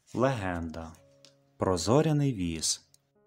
Легенда про зоряний віз.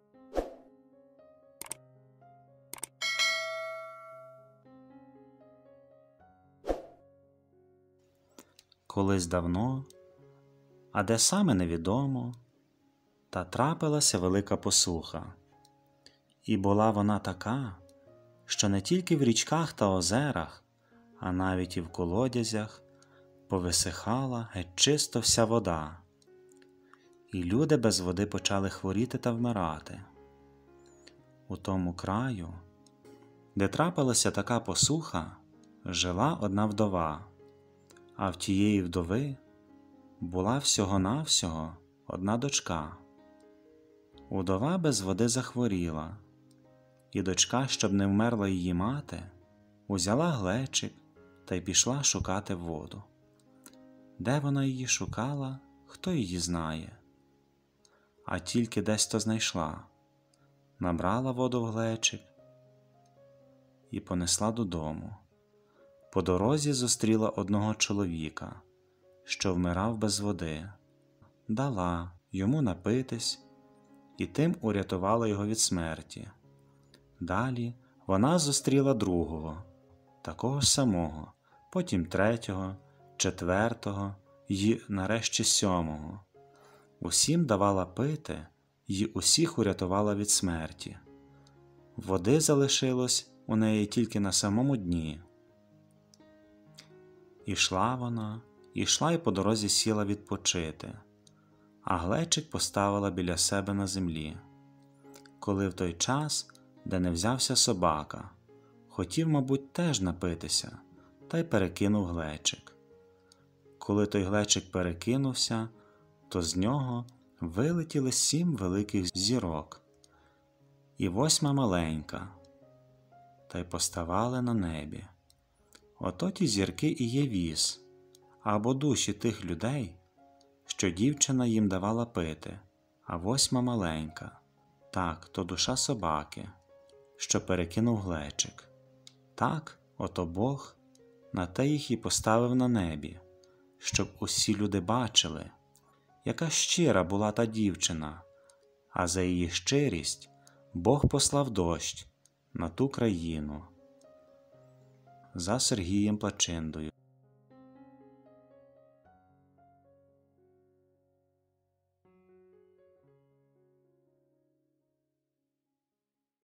Колись давно, а де саме невідомо, та трапилася велика посуха. І була вона така, що не тільки в річках та озерах, а навіть і в колодязях повисихала геть чисто вся вода. І люди без води почали хворіти та вмирати. У тому краю, де трапилася така посуха, жила одна вдова, а в тієї вдови була всього-навсього одна дочка. Удова без води захворіла, і дочка, щоб не вмерла її мати, узяла глечик та й пішла шукати воду. Де вона її шукала, хто її знає. А тільки десь то знайшла, набрала воду в глечик і понесла додому. По дорозі зустріла одного чоловіка, що вмирав без води, дала йому напитись і тим урятувала його від смерті. Далі вона зустріла другого, такого ж самого, потім третього, четвертого й нарешті сьомого. Усім давала пити й усіх урятувала від смерті. Води залишилось у неї тільки на самому дні. Ішла вона, ішла й по дорозі сіла відпочити, а глечик поставила біля себе на землі. Коли в той час, де не взявся собака, хотів, мабуть, теж напитися, та й перекинув глечик. Коли той глечик перекинувся, то з нього вилетіли 7 великих зірок і 8 маленька, та й поставали на небі. Ото ті зірки і є віз, або душі тих людей, що дівчина їм давала пити, а 8 маленька, так, то душа собаки, що перекинув глечик. Так, ото Бог на те їх і поставив на небі, щоб усі люди бачили, яка щира була та дівчина, а за її щирість Бог послав дощ на ту країну. За Сергієм Плачиндою.